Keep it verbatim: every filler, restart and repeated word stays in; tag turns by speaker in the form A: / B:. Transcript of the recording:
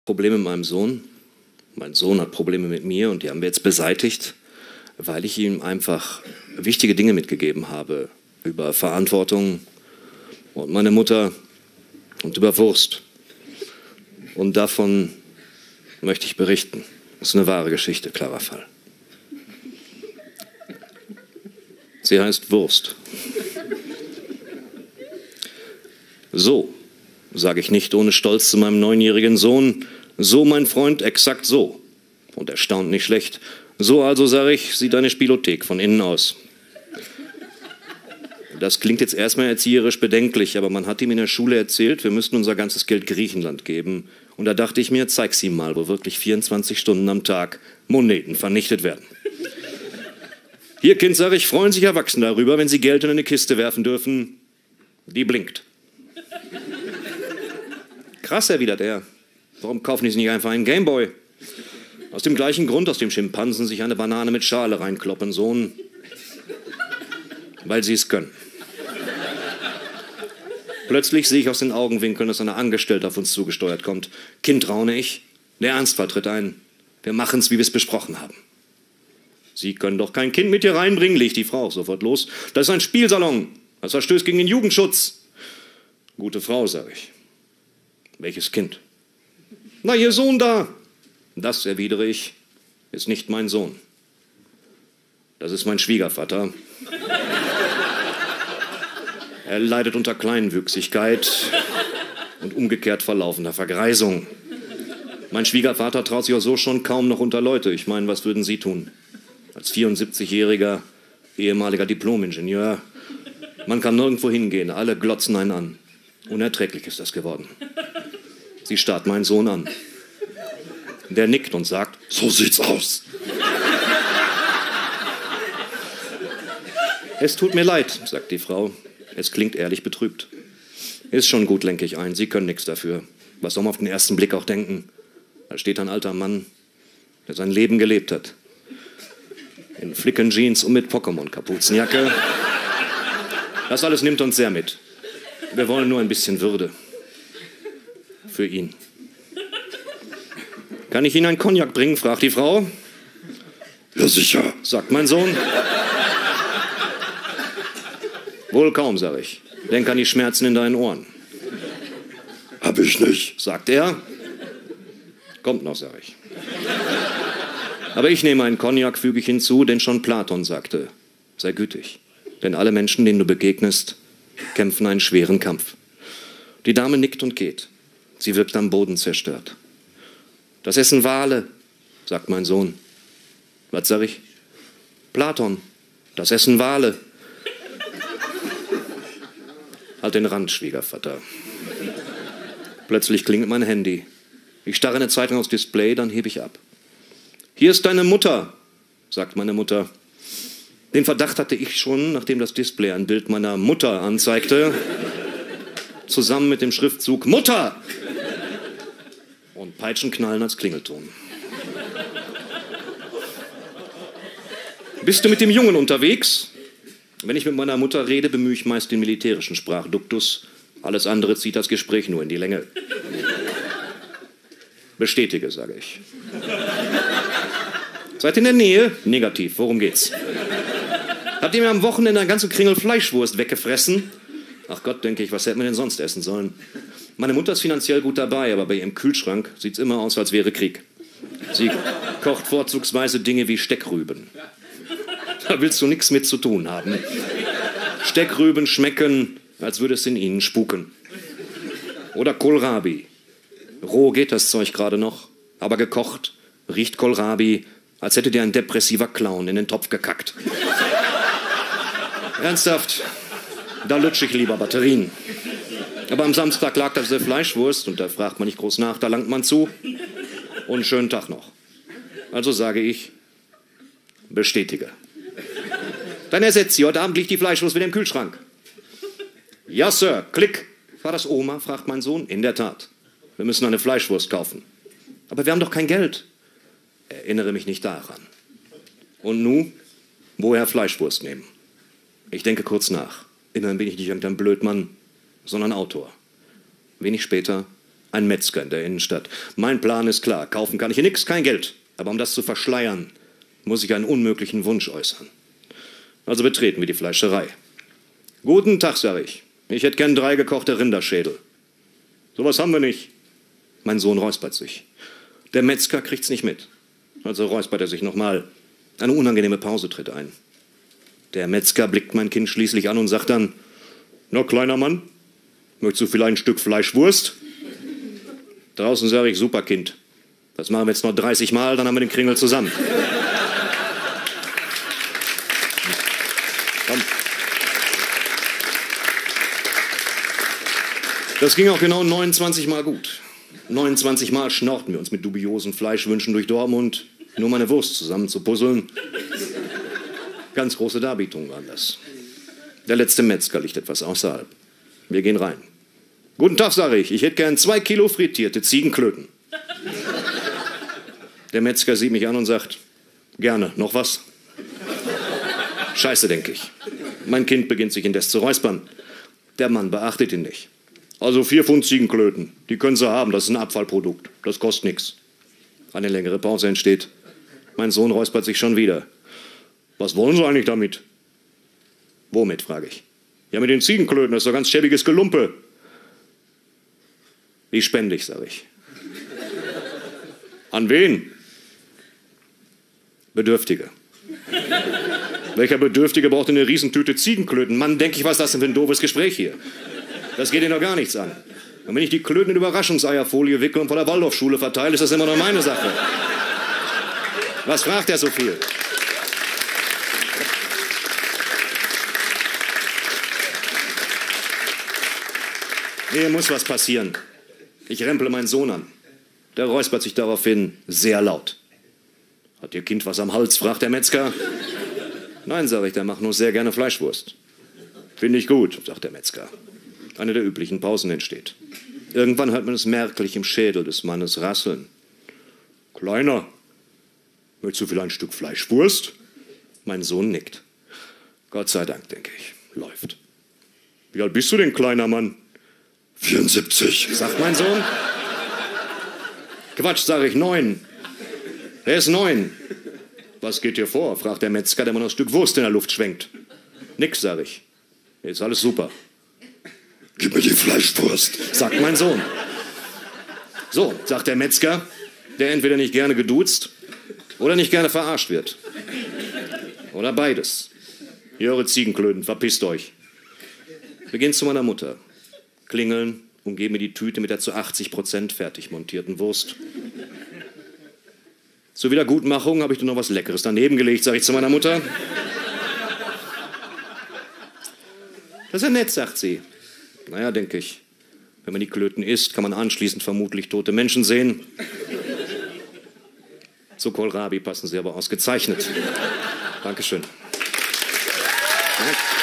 A: Probleme mit meinem Sohn. Mein Sohn hat Probleme mit mir und die haben wir jetzt beseitigt, weil ich ihm einfach wichtige Dinge mitgegeben habe über Verantwortung und meine Mutter und über Wurst. Und davon möchte ich berichten. Das ist eine wahre Geschichte, klarer Fall. Sie heißt Wurst. So, sage ich nicht ohne Stolz zu meinem neunjährigen Sohn, so mein Freund, exakt so. Und er staunt nicht schlecht. So also, sage ich, sieht eine Spielothek von innen aus. Das klingt jetzt erstmal erzieherisch bedenklich, aber man hat ihm in der Schule erzählt, wir müssten unser ganzes Geld Griechenland geben. Und da dachte ich mir, zeig's ihm mal, wo wirklich vierundzwanzig Stunden am Tag Moneten vernichtet werden. Hier, Kind, sage ich, freuen sich Erwachsene darüber, wenn sie Geld in eine Kiste werfen dürfen. Die blinkt. Krass, erwidert er. Warum kaufen die sich nicht einfach einen Gameboy? Aus dem gleichen Grund, aus dem Schimpansen sich eine Banane mit Schale reinkloppen, Sohn. Weil sie es können. Plötzlich sehe ich aus den Augenwinkeln, dass eine Angestellte auf uns zugesteuert kommt. Kind, raune ich. Der Ernstfall tritt ein. Wir machen's, wie wir es besprochen haben. Sie können doch kein Kind mit hier reinbringen, legt die Frau sofort los. Das ist ein Spielsalon. Das verstößt gegen den Jugendschutz. Gute Frau, sage ich. Welches Kind? Na, Ihr Sohn da. Das, erwidere ich, ist nicht mein Sohn. Das ist mein Schwiegervater. Er leidet unter Kleinwüchsigkeit und umgekehrt verlaufender Vergreisung. Mein Schwiegervater traut sich auch so schon kaum noch unter Leute. Ich meine, was würden Sie tun? Als vierundsiebzigjähriger, ehemaliger Diplomingenieur. Man kann nirgendwo hingehen, alle glotzen einen an. Unerträglich ist das geworden. Sie starrt meinen Sohn an. Der nickt und sagt, so sieht's aus. Es tut mir leid, sagt die Frau. Es klingt ehrlich betrübt. Ist schon gut, lenke ich ein. Sie können nichts dafür. Was soll man auf den ersten Blick auch denken? Da steht ein alter Mann, der sein Leben gelebt hat. In Flickenjeans und mit Pokémon-Kapuzenjacke. Das alles nimmt uns sehr mit. Wir wollen nur ein bisschen Würde. Für ihn. Kann ich Ihnen einen Cognac bringen, fragt die Frau. Ja, sicher, sagt mein Sohn. Wohl kaum, sage ich. Denk an die Schmerzen in deinen Ohren. Hab ich nicht, sagt er. Kommt noch, sage ich. Aber ich nehme einen Cognac, füge ich hinzu, denn schon Platon sagte, sei gütig. Denn alle Menschen, denen du begegnest, kämpfen einen schweren Kampf. Die Dame nickt und geht. Sie wirkt am Boden zerstört. Das essen Wale, sagt mein Sohn. Was sag ich? Platon, das essen Wale. Halt den Rand, Schwiegervater. Plötzlich klingelt mein Handy. Ich starre eine Zeitung aufs Display, dann hebe ich ab. Hier ist deine Mutter, sagt meine Mutter. Den Verdacht hatte ich schon, nachdem das Display ein Bild meiner Mutter anzeigte. Zusammen mit dem Schriftzug Mutter! Und Peitschenknallen als Klingelton. Bist du mit dem Jungen unterwegs? Wenn ich mit meiner Mutter rede, bemühe ich meist den militärischen Sprachduktus. Alles andere zieht das Gespräch nur in die Länge. Bestätige, sage ich. Seid in der Nähe? Negativ, worum geht's? Habt ihr mir am Wochenende einen ganzen Kringel Fleischwurst weggefressen? Ach Gott, denke ich, was hätten wir denn sonst essen sollen? Meine Mutter ist finanziell gut dabei, aber bei ihrem Kühlschrank sieht es immer aus, als wäre Krieg. Sie kocht vorzugsweise Dinge wie Steckrüben. Da willst du nichts mit zu tun haben. Steckrüben schmecken, als würde es in ihnen spuken. Oder Kohlrabi. Roh geht das Zeug gerade noch, aber gekocht riecht Kohlrabi, als hätte dir ein depressiver Clown in den Topf gekackt. Ernsthaft, da lutsche ich lieber Batterien. Aber am Samstag lag da diese Fleischwurst und da fragt man nicht groß nach, da langt man zu. Und einen schönen Tag noch. Also sage ich, bestätige. Dann ersetzt sie, heute Abend liegt die Fleischwurst wieder im Kühlschrank. Ja, Sir, klick. War das Oma, fragt mein Sohn. In der Tat. Wir müssen eine Fleischwurst kaufen. Aber wir haben doch kein Geld. Erinnere mich nicht daran. Und nun, woher Fleischwurst nehmen? Ich denke kurz nach. Immerhin bin ich nicht irgendein Blödmann, sondern Autor. Wenig später Ein Metzger in der Innenstadt. Mein Plan ist klar. Kaufen kann ich hier nichts, kein Geld. Aber um das zu verschleiern, muss ich einen unmöglichen Wunsch äußern. Also betreten wir die Fleischerei. Guten Tag, sage ich. Ich hätte gern drei gekochte Rinderschädel. Sowas haben wir nicht. Mein Sohn räuspert sich. Der Metzger kriegt's nicht mit. Also räuspert er sich nochmal. Eine unangenehme Pause tritt ein. Der Metzger blickt mein Kind schließlich an und sagt dann: Na, kleiner Mann, möchtest du vielleicht ein Stück Fleischwurst? Draußen sage ich: Super, Kind. Das machen wir jetzt noch dreißig Mal, dann haben wir den Kringel zusammen. Komm. Das ging auch genau neunundzwanzig Mal gut. neunundzwanzig Mal schnorrten wir uns mit dubiosen Fleischwünschen durch Dortmund, nur meine Wurst zusammen zu puzzeln. Ganz große Darbietungen waren das. Der letzte Metzger liegt etwas außerhalb. Wir gehen rein. Guten Tag, sage ich. Ich hätte gern zwei Kilo frittierte Ziegenklöten. Der Metzger sieht mich an und sagt: Gerne. Noch was? Scheiße, denke ich. Mein Kind beginnt sich indes zu räuspern. Der Mann beachtet ihn nicht. Also vier Pfund Ziegenklöten. Die können Sie haben. Das ist ein Abfallprodukt. Das kostet nichts. Eine längere Pause entsteht. Mein Sohn räuspert sich schon wieder. Was wollen Sie eigentlich damit? Womit, frage ich. Ja, mit den Ziegenklöten. Das ist doch ganz schäbiges Gelumpe. Die spende ich, sage ich. An wen? Bedürftige. Welcher Bedürftige braucht eine Riesentüte Ziegenklöten? Mann, denke ich, was ist das denn für ein doofes Gespräch hier? Das geht Ihnen doch gar nichts an. Und wenn ich die Klöten in Überraschungseierfolie wickle und von der Waldorfschule verteile, ist das immer noch meine Sache. Was fragt er so viel? Hier muss was passieren. Ich remple meinen Sohn an. Der räuspert sich daraufhin sehr laut. Hat Ihr Kind was am Hals, fragt der Metzger. Nein, sage ich, der macht nur sehr gerne Fleischwurst. Finde ich gut, sagt der Metzger. Eine der üblichen Pausen entsteht. Irgendwann hört man es merklich im Schädel des Mannes rasseln. Kleiner, möchtest du vielleicht ein Stück Fleischwurst? Mein Sohn nickt. Gott sei Dank, denke ich, läuft. Wie alt bist du denn, kleiner Mann? vierundsiebzig, sagt mein Sohn. Quatsch, sage ich, neun. Er ist neun. Was geht dir vor? Fragt der Metzger, der mal noch ein Stück Wurst in der Luft schwenkt. Nix, sage ich. Ist alles super. Gib mir die Fleischwurst, sagt mein Sohn. So, sagt der Metzger, der entweder nicht gerne geduzt oder nicht gerne verarscht wird. Oder beides. Hier eure Ziegenklöten, verpisst euch. Wir gehen zu meiner Mutter, klingeln und geben mir die Tüte mit der zu achtzig Prozent fertig montierten Wurst. Zur Wiedergutmachung habe ich dann noch was Leckeres daneben gelegt, sage ich zu meiner Mutter. Das ist ja nett, sagt sie. Naja, denke ich, wenn man die Klöten isst, kann man anschließend vermutlich tote Menschen sehen. Zu Kohlrabi passen sie aber ausgezeichnet. Dankeschön. Danke.